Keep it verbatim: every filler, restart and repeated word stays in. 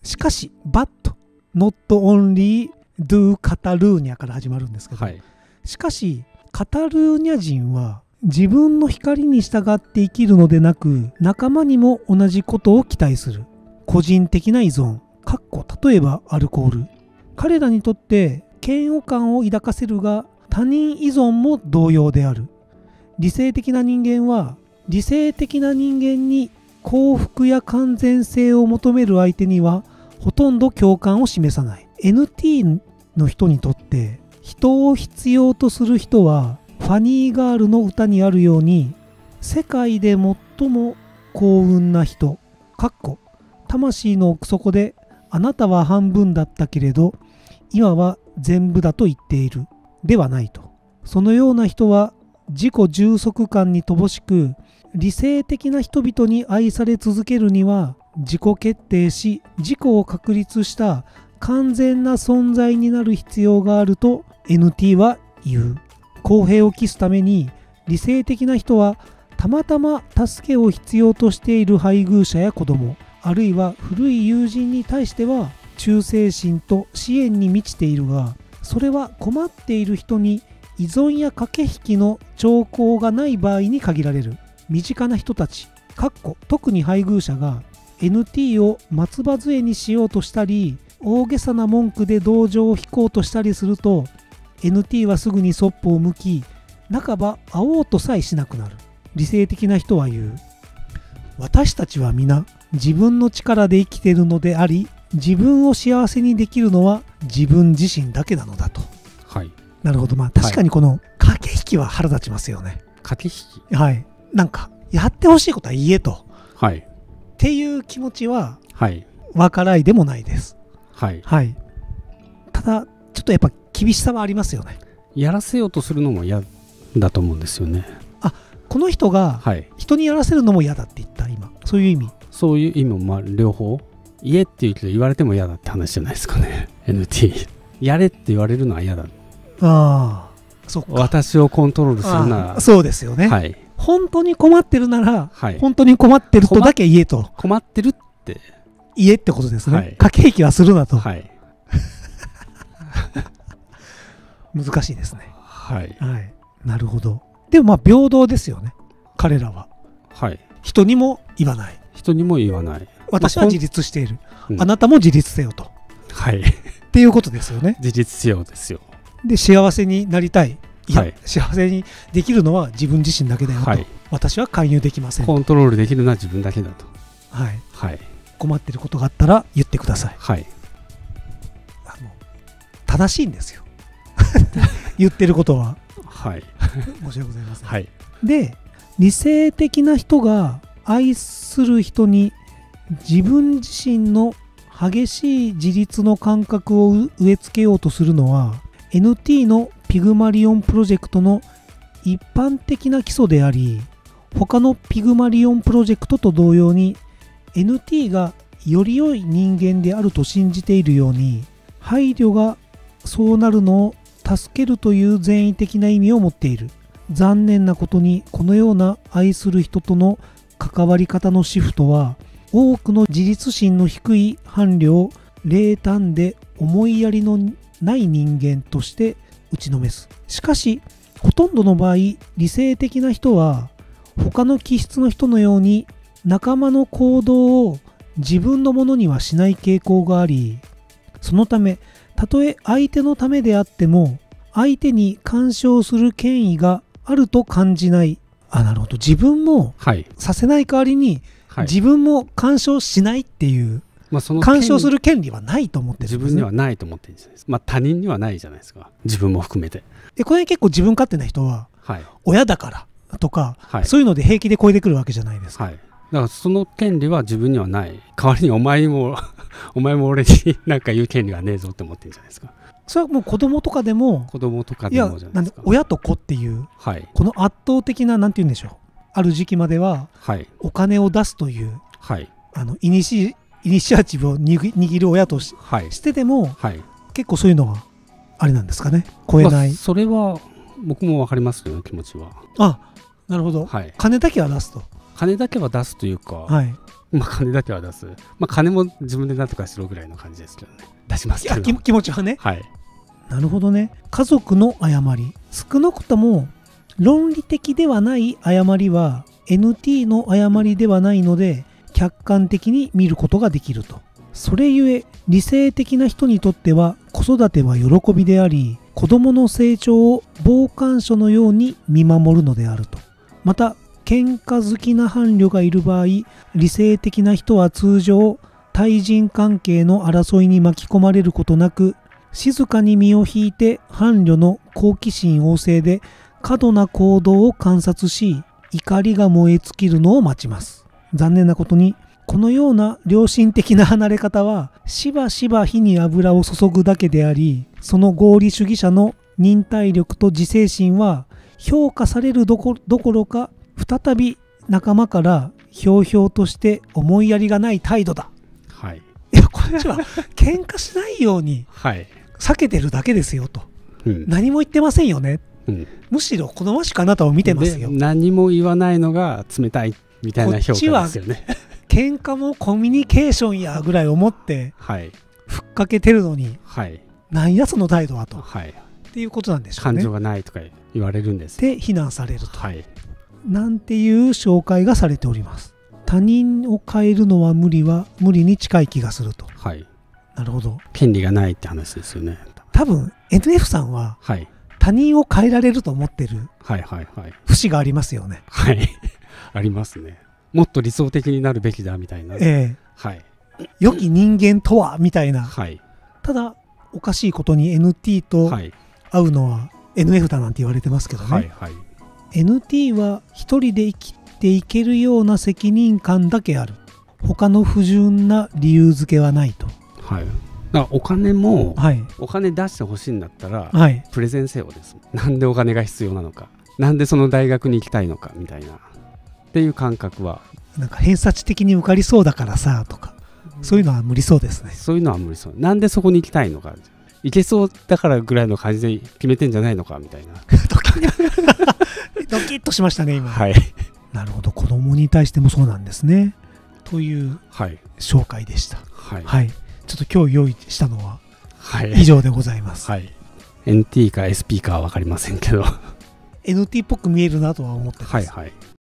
しかし but not only do カタルーニャから始まるんですけど、はい、しかしカタルーニャ人は自分の光に従って生きるのでなく、仲間にも同じことを期待する。個人的な依存、かっこ例えばアルコール。彼らにとって嫌悪感を抱かせるが、他人依存も同様である。理性的な人間は理性的な人間に幸福や完全性を求める相手にはほとんど共感を示さない。 エヌティー の人にとって人を必要とする人はファニーガールの歌にあるように、世界で最も幸運な人、かっこ魂の奥底であなたは半分だったけれど今は全部だと言っているではないと。そのような人は自己充足感に乏しく、理性的な人々に愛され続けるには自己決定し自己を確立した完全な存在になる必要があると エヌティー は言う。公平を期すために理性的な人はたまたま助けを必要としている配偶者や子供、あるいは古い友人に対しては忠誠心と支援に満ちているが、それは困っている人に依存や駆け引きの兆候がない場合に限られる。身近な人たち、かっこ特に配偶者が エヌティー を松葉杖にしようとしたり、大げさな文句で同情を引こうとしたりすると、エヌティー はすぐにそっぽを向き、半ば会おうとさえしなくなる。理性的な人は言う。私たちは皆自分の力で生きているのであり、自分を幸せにできるのは自分自身だけなのだと。 はい。 なるほど。まあ確かにこの駆け引きは腹立ちますよね。 駆け引き。 はい。なんかやってほしいことは言えと。 はい。 っていう気持ちははいわからないでもないです。 はい。 はい。ただちょっとやっぱ厳しさはありますよね。 やらせようとするのも嫌だと思うんですよね。 あ、この人が人にやらせるのも嫌だって言った今。そういう意味。 そういう意味もまあ両方。言えって言うけど言われても嫌だって話じゃないですかね。エヌティー。やれって言われるのは嫌だ。 ああ、そっか。 私をコントロールするなら。 そうですよね。 はい。 本当に困ってるなら、 はい、 本当に困ってるとだけ言えと。 困ってるって言えってことですね。 はい、 駆け引きはするなと。 はい。 難しいですね。 はい。 はい。なるほど。でもまあ平等ですよね。彼らは。 はい。 人にも言わない。 人にも言わない。 私は自立している。 うん、 あなたも自立せよと。 はい。 っていうことですよね。 自立せよですよ。 で、幸せになりたい。いや、 はい、 幸せにできるのは自分自身だけだよと。はい、私は介入できません。 コントロールできるのは自分だけだと。 はい。 はい。 困ってることがあったら言ってください。 はい。 あの正しいんですよ。言ってることは。 はい。 申し訳ございません。 はい。 で、理性的な人が愛する人に自分自身の激しい自立の感覚を植え付けようとするのは エヌティー のピグマリオンプロジェクトの一般的な基礎であり、他のピグマリオンプロジェクトと同様に エヌティー がより良い人間であると信じているように、配慮がそうなるのを助けるという善意的な意味を持っている。残念なことにこのような愛する人との関わり方のシフトは多くの自立心の低い伴侶を冷淡で思いやりのない人間として打ちのめす。しかしほとんどの場合、理性的な人は他の気質の人のように仲間の行動を自分のものにはしない傾向があり、そのためたとえ相手のためであっても相手に干渉する権威があると感じない。あ、なるほど。自分もさせない代わりに、はい、自分も干渉しないっていう、まあ、その干渉する権利はないと思ってるんですね。 自分にはないと思ってるんです。まあ他人にはないじゃないですか。自分も含めて。 でこれ結構自分勝手な人は、はい、親だからとか、はい、そういうので平気で超えてくるわけじゃないですか。はい、だからその権利は自分にはない。代わりにお前もお前も俺に何か言う権利はねえぞって思ってるんじゃないですか。 それはもう子供とかでも子供とかでもじゃないですか。 親と子っていう、はい、この圧倒的ななんて言うんでしょう、ある時期までは、はい、お金を出すという、はい、あのイニシイニシアチブを握る親と し,、はい、してても、はい、結構そういうのはあれなんですかね、超えない、 まあ、それは僕も分かりますよ、気持ちは。 あ、なるほど、はい、金だけは出すと。 金だけは出すというか、はい、 まあ金だけは出す。まあ金も自分でなんとかしろぐらいの感じですけどね。出しますけど。 いや気持ちはね。 はい。 なるほどね。家族の誤り。少なくとも論理的ではない誤りは エヌティー の誤りではないので客観的に見ることができると。それゆえ理性的な人にとっては子育ては喜びであり、子供の成長を傍観者のように見守るのであると。また喧嘩好きな伴侶がいる場合、理性的な人は通常対人関係の争いに巻き込まれることなく、静かに身を引いて伴侶の好奇心旺盛で過度な行動を観察し、怒りが燃え尽きるのを待ちます。残念なことにこのような良心的な離れ方はしばしば火に油を注ぐだけであり、その合理主義者の忍耐力と自制心は評価されるどころか、再び仲間からひょうひょうとして思いやりがない態度だ。 はい。 いや、こっちは喧嘩しないように避けてるだけですよと、うん、何も言ってませんよね、うん、むしろ好ましくあなたを見てますよ。 何も言わないのが冷たいみたいな評価ですよね。こっちは喧嘩もコミュニケーションやぐらい思ってふっかけてるのに、はい、なんやその態度はと、はい、っていうことなんでしょうね。 感情がないとか言われるんですで非難されると、はい、なんていう紹介がされております。他人を変えるのは無理は無理に近い気がすると、はい、なるほど。 権利がないって話ですよね。 多分 エヌエフ さんは、はい、他人を変えられると思ってる節がありますよね。 はい、はい、ありますね。もっと理想的になるべきだみたいな、えーはい、 良き人間とはみたいな、はい、ただおかしいことに エヌティー と会うのは エヌエフ だなんて言われてますけどね、はいはい、エヌティー は一人で生きていけるような責任感だけある。他の不純な理由付けはないと、 はい、だからお金も、はい、お金出してほしいんだったら、はい、プレゼンせよです。なんでお金が必要なのか、なんでその大学に行きたいのかみたいなっていう感覚は、 なんか偏差値的に受かりそうだからさとか、うん、そういうのは無理そうですね。 そういうのは無理そう。なんでそこに行きたいのか、行けそうだからぐらいの感じで決めてんじゃないのかみたいなドキッとしましたね今、 はい、 なるほど。子供に対してもそうなんですねという紹介でした。はい、はい、ちょっと今日用意したのは以上でございます。 はいはい、エヌティー か エスピー かは分かりませんけどエヌティー っぽく見えるなとは思ってます。 はいはい、